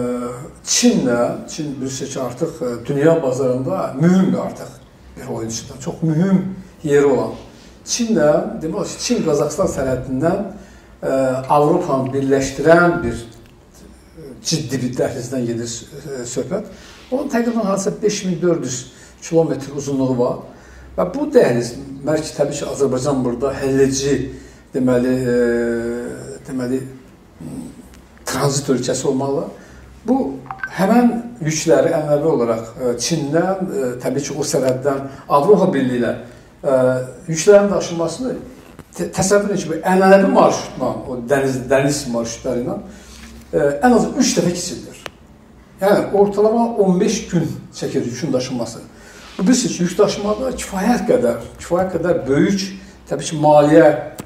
Çinlə, Çin bilirsiniz ki, artıq e, dünya bazarında mühüm artıq bir oyuncudan, çox mühüm yeri olan. Çinlə, demək ki, Çin-Qazaxstan sərhəddindən e, Avropanı birləşdirən bir ciddi bir dəhlizdən gedir söhbət. Onun təqribən hadisə beş min dörd yüz kilometr uzunluğu var və bu dəhliz, mərki təbii ki, Azərbaycan burada həlledici, deməli, e, deməli, tranzit ölkəsi olmalı. Bu, həmən yükləri ənəvi olaraq Çindən, e, təbii ki, o sərhəddən Avropa Birliyi ilə e, yüklərin daşınmasını təsəvvür edin ki, ənənəvi marşrutla, o dəniz, dəniz marşrutları ilə ən az üç dəfə keçirilir. Yəni, ortalama on beş gün çəkir yükün daşınması. Bu, bilirsiniz ki, yük daşımada kifayət qədər, kifayət qədər böyük, təbii ki, maliyyə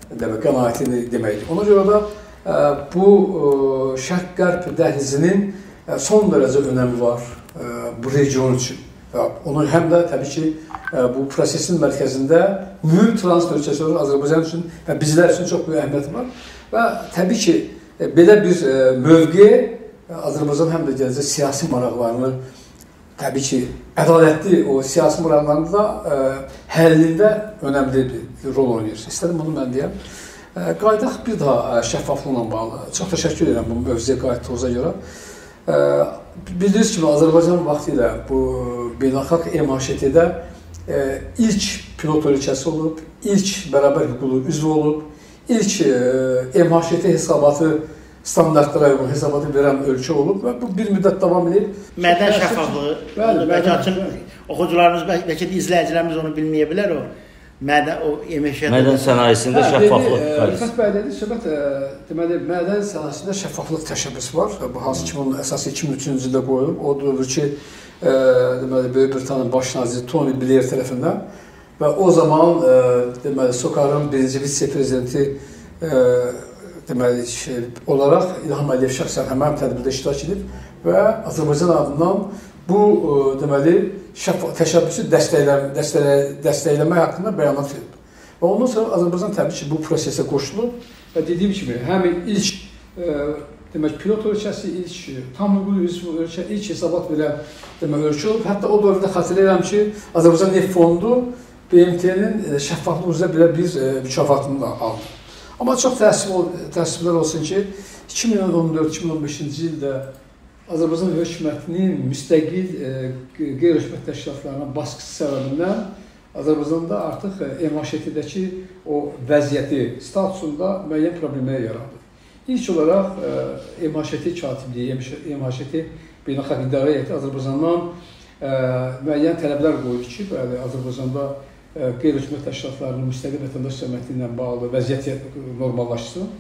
demək, qənaətini deməkdir. Ona görə də ə, bu ə, Şərq-Qərb dəhlizinin ə, son dərəcə önəmi var ə, bu region üçün. Və onu həm də təbii ki, ə, bu prosesin mərkəzində mühüm tranzit ölkəsi olan Azərbaycan üçün və bizlər üçün çox böyük əhəmiyyəti var. Və təbii ki, ə, belə bir ə, mövqe Azərbaycan həm də gələcək siyasi maraqlarını, təbii ki, ədalətli o siyasi maraqlarını da ə, həllində önəmli bir rol oynayır. İstədim bunu mən deyəm. Ə, qaydaq bir daha şəffaflıqla bağlı. Çox təşəkkür edirəm bu mövzuya qayıtdığınıza görə. Ə, Bildiyiniz kimi, Azərbaycan vaxtı ilə bu beynəlxalq M H T T-də ə, ilk pilot ölkəsi olub, ilk bərabər hüquqlu üzv olub, ilk ə, M H T hesabatı standartlara uyğun hesabatı verən ölkə olub və bu bir müddət davam edib. Mədən şəffaflığı, bəlkə açın, oxucularımız, bəlkə də izləyicilərimiz onu bilməyə bilər o. Mədən, o M H T Mədən sənayesində hə, şəffaflıq. Rüfət bəy dedi, söhbət, deməli, mədən sənayesində şəffaflıq təşəbbüsü var. Bu hansı ki, bunun əsası iki min üçüncü ildə qoyulub. O dövrü ki, e, deməli, Böyük Britaniyanın baş naziri Tony Blair tərəfindən və o zaman e, deməli, SOCAR-ın birinci vitse-prezidenti e, deməli, şey, olaraq İlham Əliyev şəxsən həmən tədbirdə iştirak edib və Azərbaycan adından bu e, deməli, təşəbbüsü dəstəkləmə, dəstəklə, dəstəkləmək haqqında bəyanat verib. Və ondan sonra Azərbaycan təbii ki, bu prosesə qoşulub və dediyim kimi, həmin ilk e, demək, pilot ölkəsi, ilk tam hüquqlu üzv ölkə, ilk hesabat verən demək, ölkə olub. Hətta o dövrdə xatırlayıram ki, Azərbaycan Neft Fondu B M T-nin şəffaflıq üzrə belə bir e, mükafatını da aldı. Amma çox təəssüflər olsun ki, iki min on dörd iki min on beşinci ildə Azərbaycan hökumətinin müstəqil e, qeyri-hökumət təşkilatlarına baskısı səbəbindən Azərbaycanda artıq M H T T-dəki o vəziyyəti, statusunda müəyyən problemlər yaradı. İlk olaraq e, M H T katibliyi, M H T Beynəlxalq İdarə Heyəti Azərbaycandan e, müəyyən tələblər qoydu ki, bəli, Azərbaycanda e, qeyri-hökumət təşkilatlarının müstəqil vətəndaş cəmiyyəti ilə bağlı vəziyyət normallaşsın.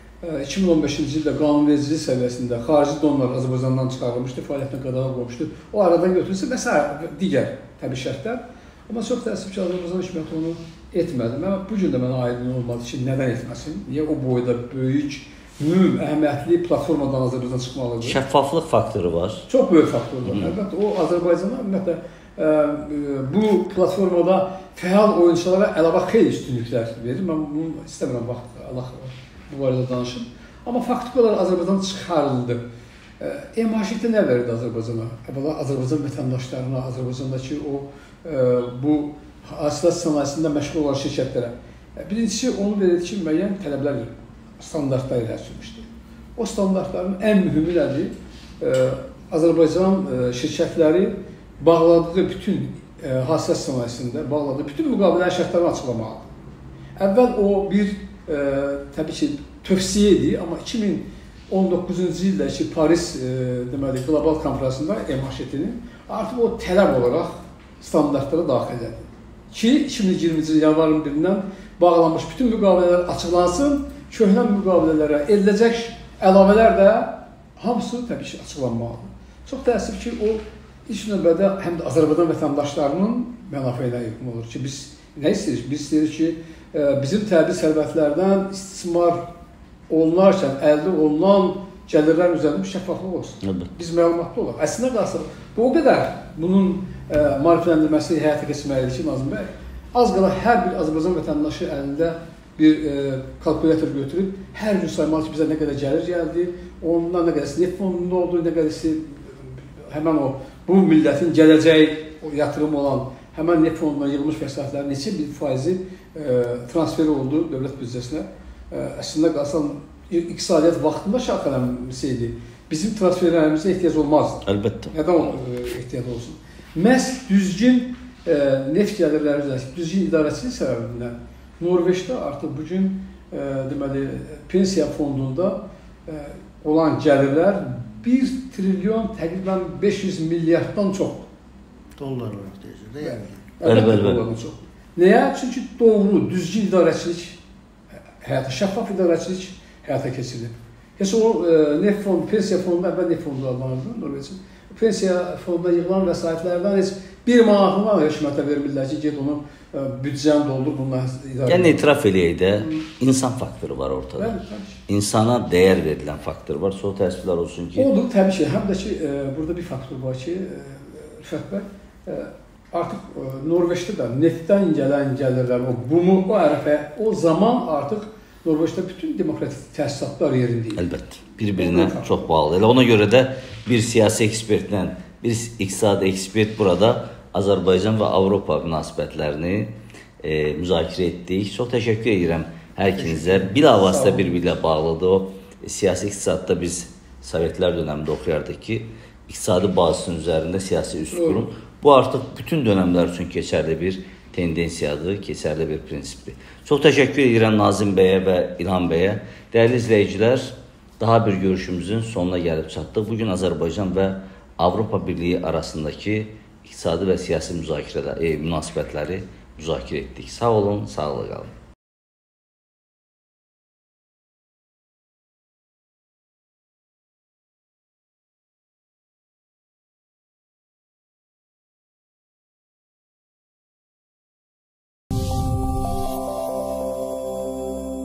iki min on beşinci ildə qanunvericilik səviyyəsində xarici donlar Azərbaycandan çıxarılmışdı, fəaliyyətinə qadağa qoymuşdu. O aradan götürülsə və s. digər təbii şərtlər. Amma çox təəssüf ki, Azərbaycan hökuməti onu etmədi. Mən, bu gün də mənə aydın olmadı ki, nədən etməsin? Niyə o boyda böyük, mühüm, əhəmiyyətli platformadan Azərbaycan çıxmalıdır? Şəffaflıq faktoru var. Çox böyük faktor var. Əlbəttə, o Azərbaycana ümumiyyətlə ə, bu platformada fəal oyunçulara əlavə xeyli üstünlüklər verir. Mən bunu istəmirəm vaxt, Allah bu barədə danışım. Amma faktiki olaraq Azərbaycan çıxarıldı. M H T nə verirdi Azərbaycana? Əvvəla Azərbaycan vətəndaşlarına, Azərbaycandakı o bu hasilat sənayesində məşğul olan şirkətlərə. Birincisi, onu verirdi ki, müəyyən tələblər, standartlar ilə sürmüşdü. O standartların ən mühümü nədir? Azərbaycan şirkətləri bağladığı bütün hasilat sənayesində bağladığı bütün müqavilənin şərtlərini açıqlamalıdır. Əvvəl o bir Ə, təbii ki, tövsiyə idi, amma iki min on doqquzuncu ildə ki, Paris ə, deməli, qlobal konferansında M H T-nin artıq o tələb olaraq standartlara daxil edildi. Ki, iki min iyirminci il yanvarın birindən bağlanmış bütün müqavilələr açıqlansın, köhnə müqavilələrə ediləcək əlavələr də hamısı təbii ki, açıqlanmalıdır. Çox təəssüf ki, o ilk növbədə həm də Azərbaycan vətəndaşlarının mənafeyinə uyğun olur ki, biz nə istəyirik? Biz istəyirik ki, bizim təbii sərvətlərdən istismar olunarkən əldə olunan gəlirlərin üzərində bir şəffaflıq olsun. Biz məlumatlı olaq. Əslində qalsın, bu o qədər bunun e, maarifləndirməsi həyata keçməlidir ki, Nazım bəy, az qala hər bir Azərbaycan vətəndaşı əlində bir e, kalkulyator götürüb, hər gün saymalı ki, bizə nə qədər gəlir gəldi, ondan nə qədərsi neft fondunda oldu, nə qədərsi həmən o, bu millətin gələcək o yatırım olan həmən neft fonduna yığılmış vəsaitlərin neçə bir faizi e, transferi oldu dövlət büdcəsinə. E, əslində qalsan, iqtisadiyyat vaxtında şərtlənməsiydi. Bizim transferlərimizə ehtiyac olmazdı. Əlbəttə. Nədən o e, ehtiyac olsun? Məhz düzgün e, neft gəlirləri üzrə, düzgün idarəçilik səbəbindən Norveçdə artıq bugün e, deməli, pensiya fondunda e, olan gəlirlər bir trilyon təqribən beş yüz milyarddan çoxdur. Dollar olarak deyəcək də yəni. Əlbəttə. Nəyə? Çünki doğru, düzgün idarəçilik, həyata şəffaf idarəçilik həyata keçirilib. Heç o e, neft fondu, pensiya fondu, əvvəl neft fondu vardı, Norveçin. Pensiya fonduna yığılan vəsaitlərdən heç bir manatını var hökumətə vermirlər ki, get onu e, büdcəni doldur, bunlar idarə. Yəni etiraf eləyək də, insan faktoru var ortada. Bəli, təbii ki. İnsana dəyər verilən faktor var. Çox təəssüflər olsun ki... Oldu, təbii ki. Həm də ki, e, burada bir faktor var ki, e, Rüfət bəy, e, artıq e, Norveçdə də neftdən gələn gəlirlər, o bumu, o ərəfə, o zaman artıq Norveçdə bütün demokratik təsisatlar yerində. Əlbəttə, bir-birinə çox bağlı. Elə ona görə də bir siyasi ekspertlə, bir iqtisadi ekspert burada Azərbaycan və Avropa münasibətlərini e, müzakirə etdik. Çox təşəkkür edirəm hər ikinizə. Bilavasitə bir-birlə bağlıdır. O siyasi iqtisadda biz Sovetlər dönəmində oxuyardıq ki, iqtisadi bazısının üzərində siyasi üst qurum. Bu artıq bütün dönəmlər üçün keçərli bir tendensiyadır, keçərli bir prinsipdir. Çox təşəkkür edirəm Nazim bəyə və İlham bəyə. Dəyərli izləyicilər, daha bir görüşümüzün sonuna gəlib çatdıq. Bugün Azərbaycan və Avropa Birliyi arasındakı iqtisadi və siyasi müzakirələr, e, münasibətləri müzakirə etdik. Sağ olun, sağlıqla qalın.